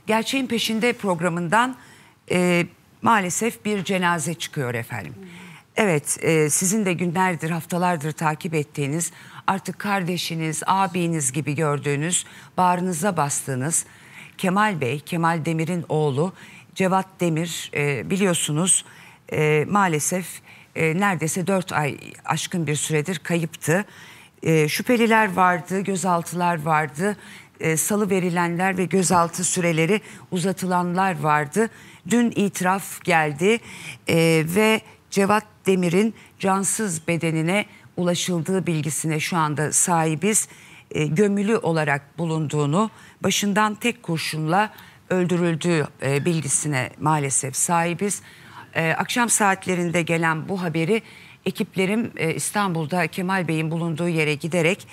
Gerçeğin Peşinde programından maalesef bir cenaze çıkıyor efendim. Evet, sizin de günlerdir, haftalardır takip ettiğiniz, artık kardeşiniz, abiniz gibi gördüğünüz, bağrınıza bastığınız Kemal Bey, Kemal Demir'in oğlu Cevat Demir, biliyorsunuz maalesef neredeyse 4 ay aşkın bir süredir kayıptı. Şüpheliler vardı, gözaltılar vardı, salı verilenler ve gözaltı süreleri uzatılanlar vardı. Dün itiraf geldi ve Cevat Demir'in cansız bedenine ulaşıldığı bilgisine şu anda sahibiz. Gömülü olarak bulunduğunu, başından tek kurşunla öldürüldüğü bilgisine maalesef sahibiz. Akşam saatlerinde gelen bu haberi ekiplerim İstanbul'da Kemal Bey'in bulunduğu yere giderek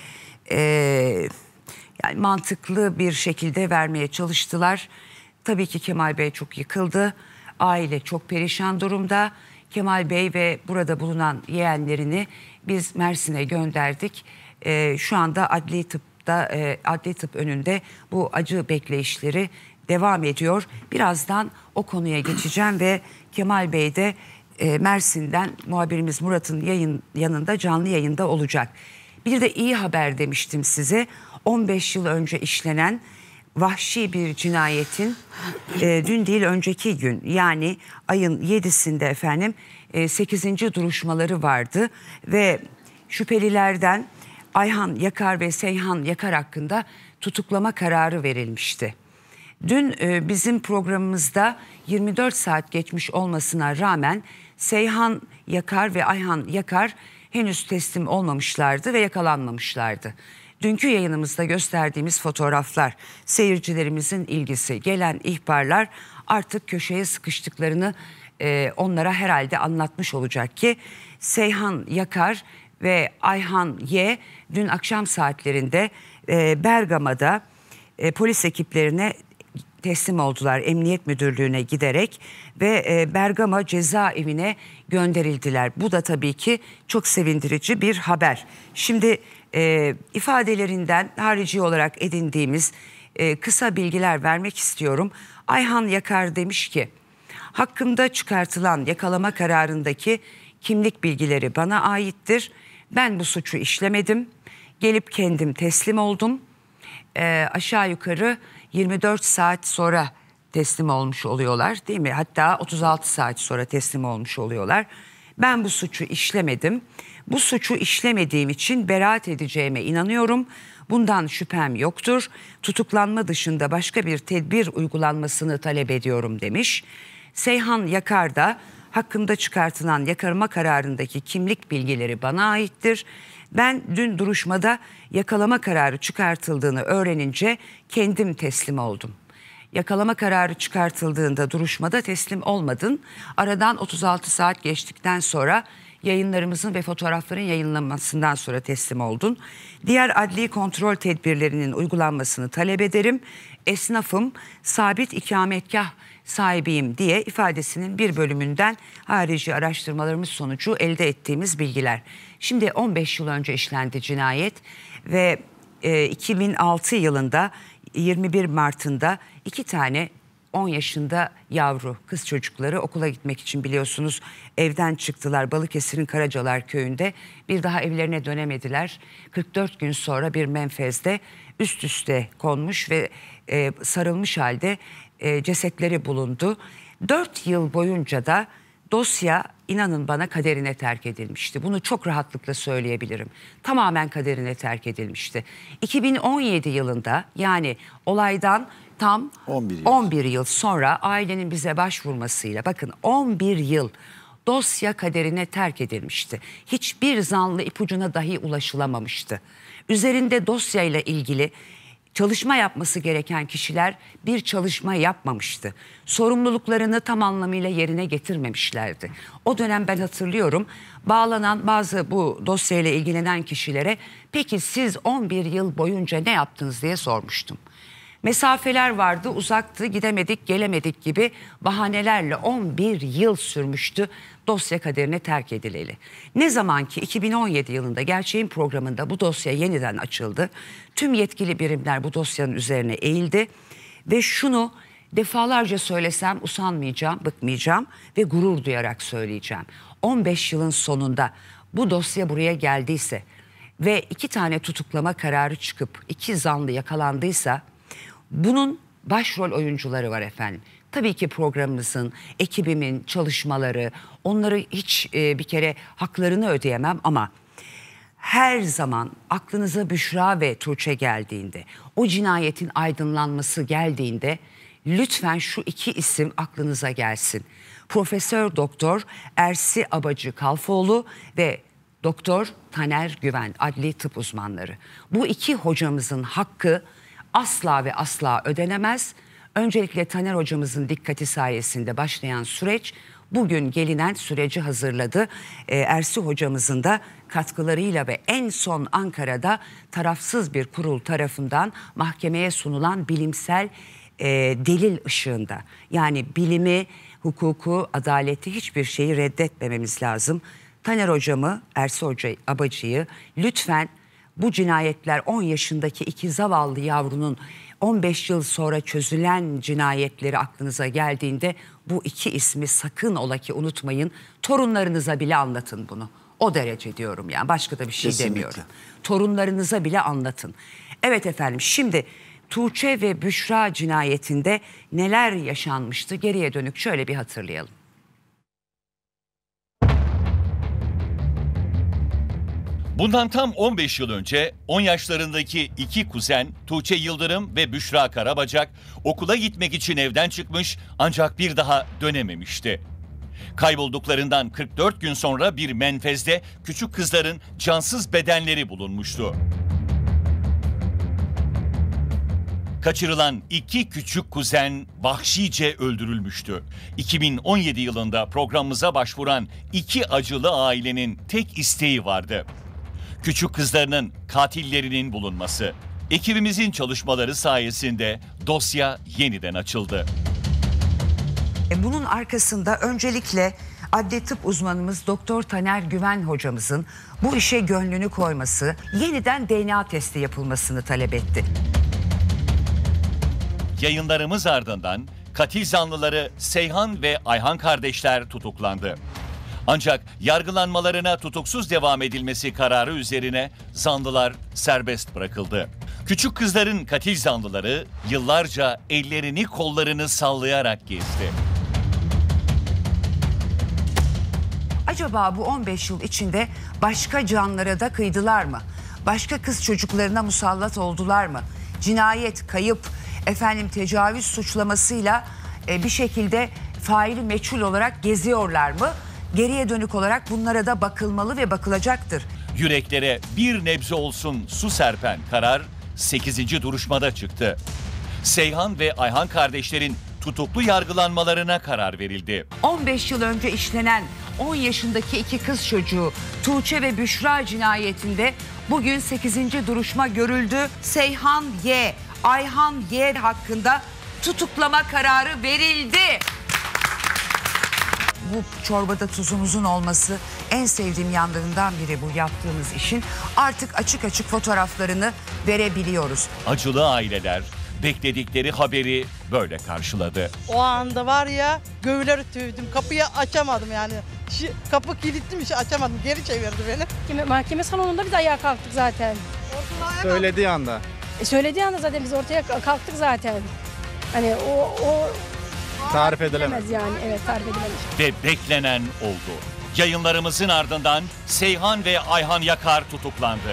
yani mantıklı bir şekilde vermeye çalıştılar. Tabii ki Kemal Bey çok yıkıldı. Aile çok perişan durumda. Kemal Bey ve burada bulunan yeğenlerini biz Mersin'e gönderdik. Şu anda adli tıp önünde bu acı bekleyişleri devam ediyor. Birazdan o konuya geçeceğim ve Kemal Bey de Mersin'den muhabirimiz Murat'ın yanında canlı yayında olacak. Bir de iyi haber demiştim size. 15 yıl önce işlenen vahşi bir cinayetin dün değil önceki gün, yani ayın 7'sinde efendim 8. duruşmaları vardı ve şüphelilerden Ayhan Yakar ve Seyhan Yakar hakkında tutuklama kararı verilmişti. Dün bizim programımızda 24 saat geçmiş olmasına rağmen Seyhan Yakar ve Ayhan Yakar henüz teslim olmamışlardı ve yakalanmamışlardı. Dünkü yayınımızda gösterdiğimiz fotoğraflar, seyircilerimizin ilgisi, gelen ihbarlar artık köşeye sıkıştıklarını onlara herhalde anlatmış olacak ki Seyhan Yakar ve Ayhan Y dün akşam saatlerinde Bergama'da polis ekiplerine teslim oldular, emniyet müdürlüğüne giderek ve Bergama cezaevine gönderildiler. Bu da tabii ki çok sevindirici bir haber. Şimdi ifadelerinden harici olarak edindiğimiz kısa bilgiler vermek istiyorum. Ayhan Yakar demiş ki, hakkımda çıkartılan yakalama kararındaki kimlik bilgileri bana aittir. Ben bu suçu işlemedim. Gelip kendim teslim oldum. Aşağı yukarı 24 saat sonra teslim olmuş oluyorlar, değil mi? Hatta 36 saat sonra teslim olmuş oluyorlar. Ben bu suçu işlemedim. Bu suçu işlemediğim için beraat edeceğime inanıyorum. Bundan şüphem yoktur. Tutuklanma dışında başka bir tedbir uygulanmasını talep ediyorum demiş. Seyhan Yakar da hakkımda çıkartılan yakalama kararındaki kimlik bilgileri bana aittir. Ben dün duruşmada yakalama kararı çıkartıldığını öğrenince kendim teslim oldum. Yakalama kararı çıkartıldığında duruşmada teslim olmadın. Aradan 36 saat geçtikten sonra yayınlarımızın ve fotoğrafların yayınlanmasından sonra teslim oldun. Diğer adli kontrol tedbirlerinin uygulanmasını talep ederim. Esnafım, sabit ikametgah sahibiyim diye ifadesinin bir bölümünden harici araştırmalarımız sonucu elde ettiğimiz bilgiler. Şimdi 15 yıl önce işlendi cinayet ve 2006 yılında 21 Mart'ında 2 tane 10 yaşında yavru kız çocukları okula gitmek için biliyorsunuz evden çıktılar. Balıkesir'in Karacalar köyünde bir daha evlerine dönemediler. 44 gün sonra bir menfezde üst üste konmuş ve sarılmış halde cesetleri bulundu. 4 yıl boyunca da dosya inanın bana kaderine terk edilmişti. Bunu çok rahatlıkla söyleyebilirim. Tamamen kaderine terk edilmişti. 2017 yılında, yani olaydan tam 11 yıl sonra ailenin bize başvurmasıyla, bakın 11 yıl dosya kaderine terk edilmişti. Hiçbir zanlı ipucuna dahi ulaşılamamıştı. Üzerinde dosyayla ilgili çalışma yapması gereken kişiler bir çalışma yapmamıştı. Sorumluluklarını tam anlamıyla yerine getirmemişlerdi. O dönem ben hatırlıyorum, bağlanan bazı bu dosyayla ilgilenen kişilere peki siz 11 yıl boyunca ne yaptınız diye sormuştum. Mesafeler vardı, uzaktı, gidemedik, gelemedik gibi bahanelerle 11 yıl sürmüştü dosya kaderine terk edileli. Ne zaman ki 2017 yılında Gerçeğin programında bu dosya yeniden açıldı, tüm yetkili birimler bu dosyanın üzerine eğildi ve şunu Defalarca söylesem usanmayacağım, bıkmayacağım ve gurur duyarak söyleyeceğim. 15 yılın sonunda bu dosya buraya geldiyse ve 2 tane tutuklama kararı çıkıp 2 zanlı yakalandıysa bunun başrol oyuncuları var efendim. Tabii ki programımızın, ekibimin çalışmaları, onları hiç bir kere haklarını ödeyemem ama her zaman aklınıza Büşra ve Tuğçe geldiğinde, o cinayetin aydınlanması geldiğinde lütfen şu 2 isim aklınıza gelsin. Profesör Doktor Ersi Abacı Kalfoğlu ve Doktor Taner Güven, adli tıp uzmanları. Bu 2 hocamızın hakkı asla ve asla ödenemez. Öncelikle Taner hocamızın dikkati sayesinde başlayan süreç bugün gelinen süreci hazırladı. Ersi hocamızın da katkılarıyla ve en son Ankara'da tarafsız bir kurul tarafından mahkemeye sunulan bilimsel delil ışığında. Yani bilimi, hukuku, adaleti, hiçbir şeyi reddetmememiz lazım. Taner hocamı, Ersi Hoca Abacı'yı lütfen bu cinayetler 10 yaşındaki 2 zavallı yavrunun 15 yıl sonra çözülen cinayetleri aklınıza geldiğinde bu 2 ismi sakın ola ki unutmayın. Torunlarınıza bile anlatın bunu. O derece diyorum yani, başka da bir şey Kesinlikle demiyorum. Torunlarınıza bile anlatın. Evet efendim, şimdi Tuğçe ve Büşra cinayetinde neler yaşanmıştı, geriye dönük şöyle bir hatırlayalım. Bundan tam 15 yıl önce 10 yaşlarındaki 2 kuzen Tuğçe Yıldırım ve Büşra Karabacak okula gitmek için evden çıkmış ancak bir daha dönememişti. Kaybolduklarından 44 gün sonra bir menfezde küçük kızların cansız bedenleri bulunmuştu. Kaçırılan 2 küçük kuzen vahşice öldürülmüştü. 2017 yılında programımıza başvuran 2 acılı ailenin tek isteği vardı: küçük kızlarının katillerinin bulunması. Ekibimizin çalışmaları sayesinde dosya yeniden açıldı. Bunun arkasında öncelikle adli tıp uzmanımız Doktor Taner Güven hocamızın bu işe gönlünü koyması, yeniden DNA testi yapılmasını talep etti. Yayınlarımız ardından katil zanlıları Seyhan ve Ayhan kardeşler tutuklandı. Ancak yargılanmalarına tutuksuz devam edilmesi kararı üzerine zanlılar serbest bırakıldı. Küçük kızların katil zanlıları yıllarca ellerini kollarını sallayarak gezdi. Acaba bu 15 yıl içinde başka canlara da kıydılar mı? Başka kız çocuklarına musallat oldular mı? Cinayet, kayıp, tecavüz suçlamasıyla bir şekilde faili meçhul olarak geziyorlar mı? Geriye dönük olarak bunlara da bakılmalı ve bakılacaktır. Yüreklere bir nebze olsun su serpen karar 8. duruşmada çıktı. Seyhan ve Ayhan kardeşlerin tutuklu yargılanmalarına karar verildi. 15 yıl önce işlenen 10 yaşındaki 2 kız çocuğu Tuğçe ve Büşra cinayetinde bugün 8. duruşma görüldü. Seyhan Y, Ayhan Y hakkında tutuklama kararı verildi. Bu çorbada tuzumuzun olması en sevdiğim yanlarından biri bu yaptığımız işin. Artık açık açık fotoğraflarını verebiliyoruz. Acılı aileler bekledikleri haberi böyle karşıladı. O anda var ya, göğler tüydüm, kapıyı açamadım yani. Kapı kilitli, açamadım, geri çevirdi beni. Mahkeme salonunda biz ayağa kalktık zaten. Söylediği anda. Söylediği anda zaten biz ortaya kalktık zaten. Hani o Tarif edilemez. yani, evet, tarif edilemez. Ve beklenen oldu. Yayınlarımızın ardından Seyhan ve Ayhan Yakar tutuklandı.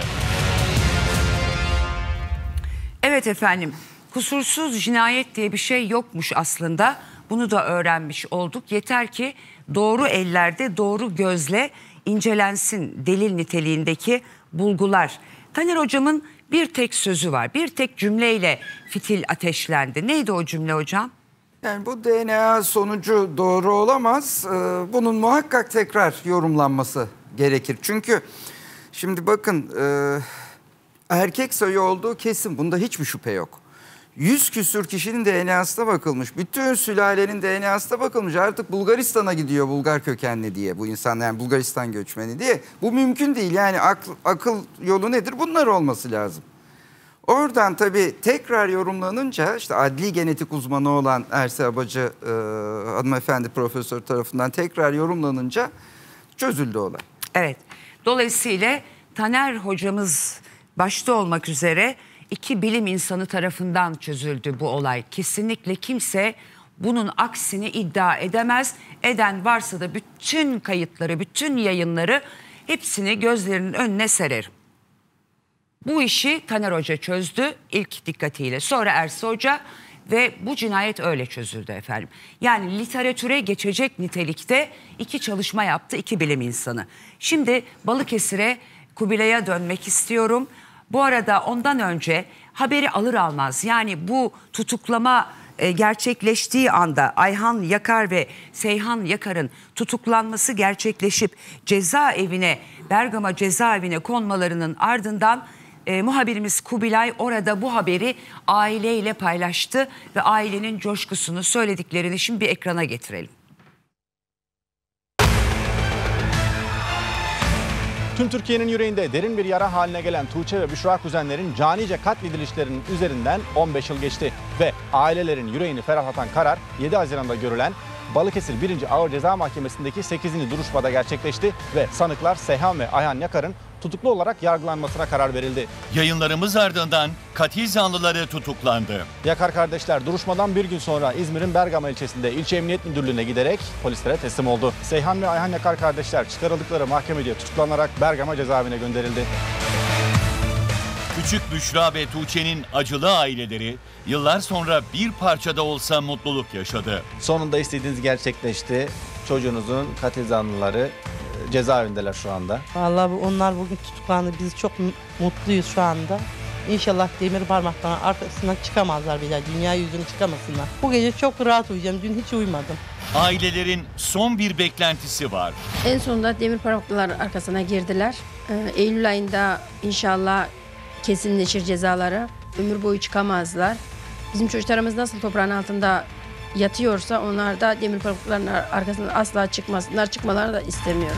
Evet efendim, kusursuz cinayet diye bir şey yokmuş aslında. Bunu da öğrenmiş olduk. Yeter ki doğru ellerde, doğru gözle incelensin delil niteliğindeki bulgular. Taner hocamın bir tek sözü var. Bir tek cümleyle fitil ateşlendi. Neydi o cümle hocam? Yani bu DNA sonucu doğru olamaz. Bunun muhakkak tekrar yorumlanması gerekir. Çünkü şimdi bakın, erkek sayı olduğu kesin. Bunda hiçbir şüphe yok. 100 küsür kişinin DNA'sına bakılmış. Bütün sülalenin DNA'sına bakılmış. Artık Bulgaristan'a gidiyor Bulgar kökenli diye bu insanlar, yani Bulgaristan göçmeni diye. Bu mümkün değil. Yani akıl yolu nedir? Bunlar olması lazım. Oradan tabii tekrar yorumlanınca işte adli genetik uzmanı olan Erse Abacı hanımefendi profesör tarafından tekrar yorumlanınca çözüldü olay. Evet. Dolayısıyla Taner hocamız başta olmak üzere 2 bilim insanı tarafından çözüldü bu olay. Kesinlikle kimse bunun aksini iddia edemez. Eden varsa da bütün kayıtları, bütün yayınları hepsini gözlerinin önüne sererim. Bu işi Taner Hoca çözdü ilk dikkatiyle. Sonra Erse Hoca ve bu cinayet öyle çözüldü efendim. Yani literatüre geçecek nitelikte 2 çalışma yaptı 2 bilim insanı. Şimdi Balıkesir'e, Kubilay'a dönmek istiyorum. Bu arada ondan önce haberi alır almaz, yani bu tutuklama gerçekleştiği anda Ayhan Yakar ve Seyhan Yakar'ın tutuklanması gerçekleşip cezaevine, Bergama cezaevine konmalarının ardından muhabirimiz Kubilay orada bu haberi aileyle paylaştı ve ailenin coşkusunu, söylediklerini şimdi bir ekrana getirelim. Tüm Türkiye'nin yüreğinde derin bir yara haline gelen Tuğçe ve Büşra kuzenlerin canice katledilişlerinin üzerinden 15 yıl geçti. Ve ailelerin yüreğini ferahlatan karar 7 Haziran'da görülen Balıkesir 1. Ağır Ceza Mahkemesi'ndeki 8. duruşmada gerçekleşti ve sanıklar Seyhan ve Ayhan Yakar'ın tutuklu olarak yargılanmasına karar verildi. Yayınlarımız ardından katil zanlıları tutuklandı. Yakar kardeşler duruşmadan bir gün sonra İzmir'in Bergama ilçesinde İlçe Emniyet Müdürlüğü'ne giderek polislere teslim oldu. Seyhan ve Ayhan Yakar kardeşler çıkarıldıkları mahkemede tutuklanarak Bergama cezaevine gönderildi. Küçük Büşra ve Tuğçe'nin acılı aileleri yıllar sonra bir parça da olsa mutluluk yaşadı. Sonunda istediğiniz gerçekleşti. Çocuğunuzun katil zanlıları cezaevindeler şu anda. Vallahi onlar bugün tutuklandı. Biz çok mutluyuz şu anda. İnşallah demir parmaklarının arkasından çıkamazlar bile. Dünya yüzünü çıkamasınlar. Bu gece çok rahat uyuyacağım. Dün hiç uyumadım. Ailelerin son bir beklentisi var. En sonunda demir parmaklılar arkasına girdiler. Eylül ayında inşallah kesinleşir cezaları. Ömür boyu çıkamazlar. Bizim çocuklarımız nasıl toprağın altında yatıyorsa onlar da demir parmaklıların arkasından asla çıkmasınlar. Çıkmalarını da istemiyoruz.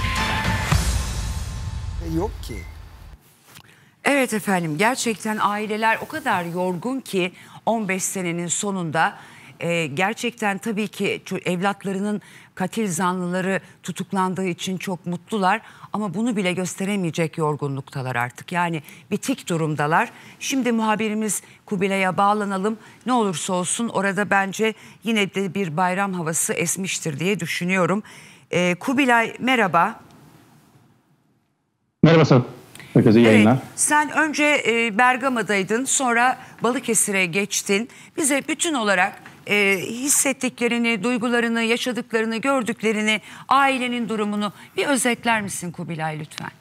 Yok ki. Evet efendim, gerçekten aileler o kadar yorgun ki 15 senenin sonunda gerçekten tabii ki evlatlarının katil zanlıları tutuklandığı için çok mutlular ama bunu bile gösteremeyecek yorgunluktalar artık. Yani bitik durumdalar. Şimdi muhabirimiz Kubilay'a bağlanalım. Ne olursa olsun orada bence yine de bir bayram havası esmiştir diye düşünüyorum. Kubilay merhaba. Merhaba Sarp. Herkese iyi yayınlar. Evet, sen önce Bergama'daydın, sonra Balıkesir'e geçtin. Bize bütün olarak hissettiklerini, duygularını, yaşadıklarını, gördüklerini, ailenin durumunu bir özetler misin Kubilay lütfen?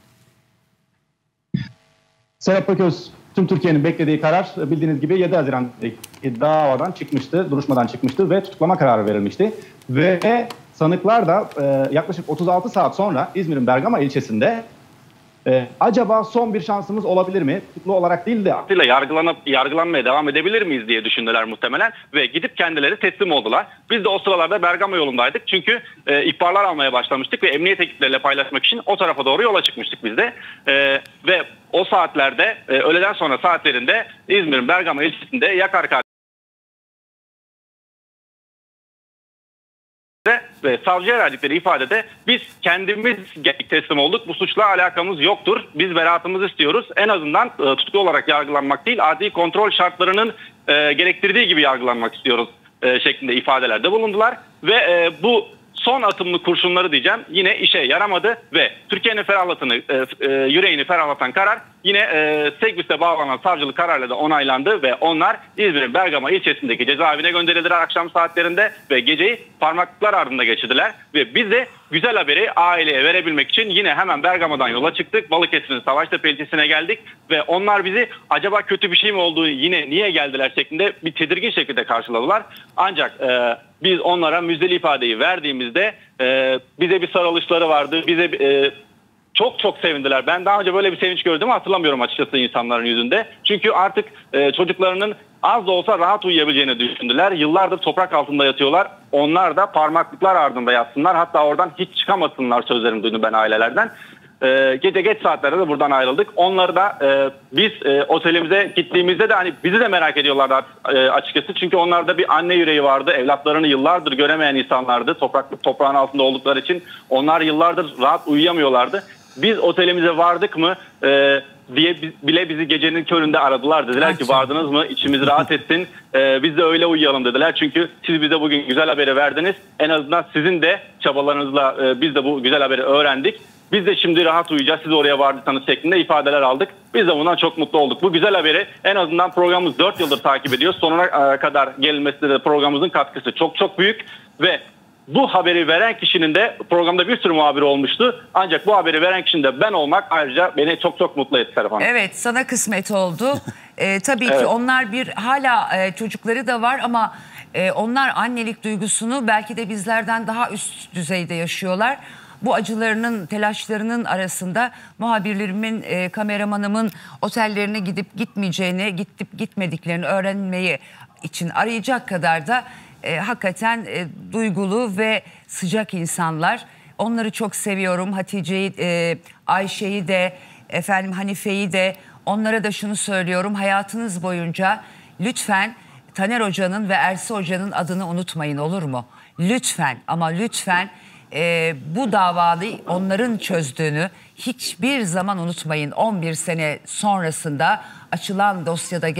Serap Paköz, tüm Türkiye'nin beklediği karar bildiğiniz gibi 7 Haziran davadan çıkmıştı, duruşmadan çıkmıştı ve tutuklama kararı verilmişti. Ve sanıklar da yaklaşık 36 saat sonra İzmir'in Bergama ilçesinde acaba son bir şansımız olabilir mi? Tutuklu olarak değil de yargılanmaya devam edebilir miyiz diye düşündüler muhtemelen ve gidip kendileri teslim oldular. Biz de o sıralarda Bergama yolundaydık çünkü ihbarlar almaya başlamıştık ve emniyet ekipleriyle paylaşmak için o tarafa doğru yola çıkmıştık biz de. Ve o saatlerde öğleden sonra saatlerinde İzmir'in Bergama ilçesinde Yakar ve savcıya verdikleri ifadede biz kendimiz teslim olduk. Bu suçla alakamız yoktur. Biz beraatımızı istiyoruz. En azından tutuklu olarak yargılanmak değil, adli kontrol şartlarının gerektirdiği gibi yargılanmak istiyoruz şeklinde ifadelerde bulundular. Ve bu son atımlı kurşunları diyeceğim yine işe yaramadı ve Türkiye'nin yüreğini ferahlatan karar yine Segbis'e bağlanan savcılık kararıyla da onaylandı ve onlar İzmir'in Bergama ilçesindeki cezaevine gönderildiler akşam saatlerinde ve geceyi parmaklıklar ardında geçirdiler ve biz de güzel haberi aileye verebilmek için yine hemen Bergama'dan yola çıktık. Balıkesir'in Savaştepe ilçesine geldik ve onlar bizi acaba kötü bir şey mi oldu, yine niye geldiler şeklinde bir tedirgin şekilde karşıladılar. Ancak biz onlara müjdeli ifadeyi verdiğimizde bize bir sarılışları vardı. Bize çok sevindiler. Ben daha önce böyle bir sevinç gördüğümü hatırlamıyorum açıkçası insanların yüzünde. Çünkü artık çocuklarının az da olsa rahat uyuyabileceğini düşündüler. Yıllardır toprak altında yatıyorlar. Onlar da parmaklıklar ardında yatsınlar. Hatta oradan hiç çıkamasınlar sözlerini duydum ben ailelerden. gece geç saatlerde de buradan ayrıldık. Onları da biz otelimize gittiğimizde de hani bizi de merak ediyorlardı açıkçası. Çünkü onlarda bir anne yüreği vardı. Evlatlarını yıllardır göremeyen insanlardı. Toprağın altında oldukları için onlar yıllardır rahat uyuyamıyorlardı. Biz otelimize vardık mı diye bile bizi gecenin köründe aradılar. Dediler ki vardınız mı? İçimiz rahat etsin. Biz de öyle uyuyalım dediler. Çünkü siz bize bugün güzel haberi verdiniz. En azından sizin de çabalarınızla biz de bu güzel haberi öğrendik. Biz de şimdi rahat uyuyacağız. Siz oraya vardıysanız şeklinde ifadeler aldık. Biz de bundan çok mutlu olduk. Bu güzel haberi en azından programımız 4 yıldır takip ediyor. Sonuna kadar gelinmesinde de programımızın katkısı çok çok büyük ve bu haberi veren kişinin de programda bir sürü muhabiri olmuştu. Ancak bu haberi veren kişinin de ben olmak ayrıca beni çok çok mutlu etti Serap Hanım. Evet, sana kısmet oldu. Tabii ki onlar hala çocukları da var ama onlar annelik duygusunu belki de bizlerden daha üst düzeyde yaşıyorlar. Bu acılarının, telaşlarının arasında muhabirlerimin, kameramanımın otellerine gidip gitmeyeceğini, gitmediklerini öğrenmeyi için arayacak kadar da hakikaten duygulu ve sıcak insanlar. Onları çok seviyorum. Hatice'yi, Ayşe'yi de, Hanife'yi de. Onlara da şunu söylüyorum. Hayatınız boyunca lütfen Taner Hoca'nın ve Ersi Hoca'nın adını unutmayın, olur mu? Lütfen ama lütfen bu davayı onların çözdüğünü hiçbir zaman unutmayın. 11 sene sonrasında açılan dosyada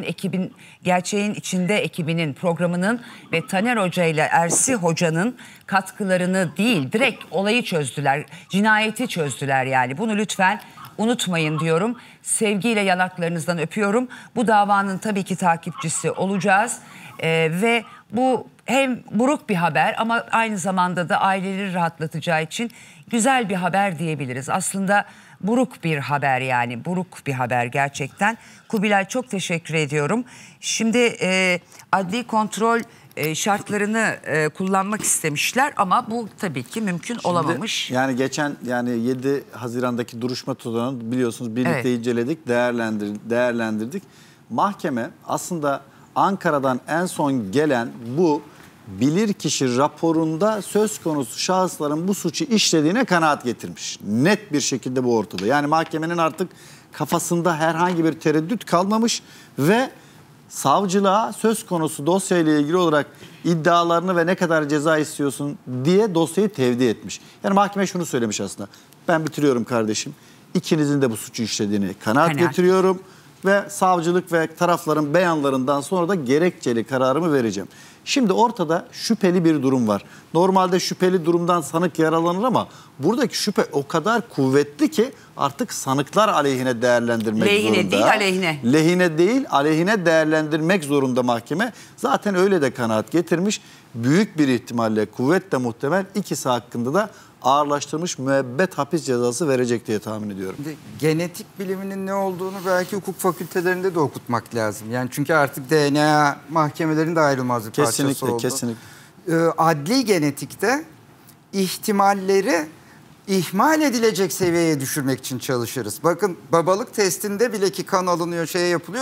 Gerçeğin İçinde ekibinin programının ve Taner Hoca ile Ersi Hoca'nın katkılarını değil, direkt olayı çözdüler. Cinayeti çözdüler yani. Bunu lütfen unutmayın diyorum. Sevgiyle yanaklarınızdan öpüyorum. Bu davanın tabii ki takipçisi olacağız. Ve bu hem buruk bir haber ama aynı zamanda da aileleri rahatlatacağı için güzel bir haber diyebiliriz. Aslında buruk bir haber, yani buruk bir haber gerçekten. Kubilay, çok teşekkür ediyorum. Şimdi adli kontrol şartlarını kullanmak istemişler ama bu tabii ki mümkün olamamış. Yani geçen 7 Haziran'daki duruşma tutanağını biliyorsunuz birlikte inceledik, değerlendirdik. Mahkeme aslında Ankara'dan en son gelen bu bilirkişi raporunda söz konusu şahısların bu suçu işlediğine kanaat getirmiş. Net bir şekilde bu ortada. Yani mahkemenin artık kafasında herhangi bir tereddüt kalmamış ve savcılığa söz konusu dosyayla ilgili olarak iddialarını ve ne kadar ceza istiyorsun diye dosyayı tevdi etmiş. Yani mahkeme şunu söylemiş aslında. Ben bitiriyorum kardeşim. İkinizin de bu suçu işlediğini kanaat getiriyorum ve savcılık ve tarafların beyanlarından sonra da gerekçeli kararımı vereceğim. Şimdi ortada şüpheli bir durum var. Normalde şüpheli durumdan sanık yaralanır ama buradaki şüphe o kadar kuvvetli ki artık sanıklar aleyhine değerlendirmek zorunda. Lehine değil, aleyhine. Lehine değil, aleyhine değerlendirmek zorunda mahkeme. Zaten öyle de kanaat getirmiş. Büyük bir ihtimalle, kuvvetle muhtemel ikisi hakkında da ağırlaştırılmış müebbet hapis cezası verecek diye tahmin ediyorum. Genetik biliminin ne olduğunu belki hukuk fakültelerinde de okutmak lazım. Yani çünkü artık DNA mahkemelerin de ayrılmaz bir parçası oldu. Kesinlikle. Adli genetikte ihtimalleri ihmal edilecek seviyeye düşürmek için çalışırız. Bakın babalık testinde bile ki kan alınıyor, yapılıyor,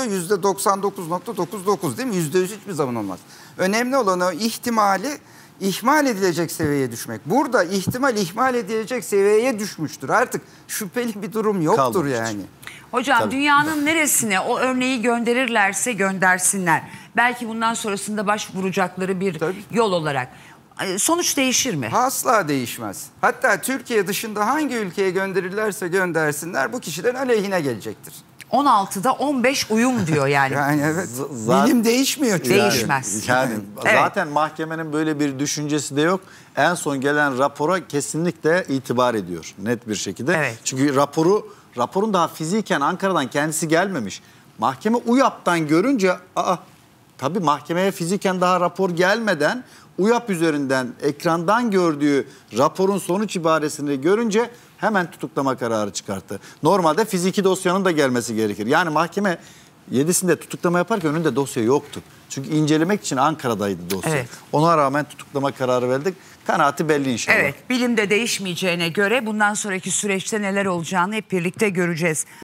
%99.99 değil mi? %100 hiçbir zaman olmaz. Önemli olan o ihtimali ihmal edilecek seviyeye düşmek. Burada ihmal edilecek seviyeye düşmüştür. Artık şüpheli bir durum yoktur kalmıştır yani. Hocam Tabii. dünyanın neresine o örneği gönderirlerse göndersinler. Belki bundan sonrasında başvuracakları bir yol olarak. Sonuç değişir mi? Asla değişmez. Hatta Türkiye dışında hangi ülkeye gönderirlerse göndersinler bu kişilerin aleyhine gelecektir. 16'da 15 uyum diyor yani. Yani evet. Bilim değişmiyor çünkü. Değişmez. Yani Evet. zaten mahkemenin böyle bir düşüncesi de yok. En son gelen rapora kesinlikle itibar ediyor net bir şekilde. Evet. Çünkü raporun daha fiziken Ankara'dan kendisi gelmemiş. Mahkeme UYAP'tan görünce tabii mahkemeye fiziken daha rapor gelmeden UYAP üzerinden ekrandan gördüğü raporun sonuç ibaresini görünce hemen tutuklama kararı çıkarttı. Normalde fiziki dosyanın da gelmesi gerekir. Yani mahkeme 7'sinde tutuklama yaparken önünde dosya yoktu. Çünkü incelemek için Ankara'daydı dosya. Evet. Ona rağmen tutuklama kararı verdik. Kanaati belli inşallah. Evet, bilimde değişmeyeceğine göre bundan sonraki süreçte neler olacağını hep birlikte göreceğiz.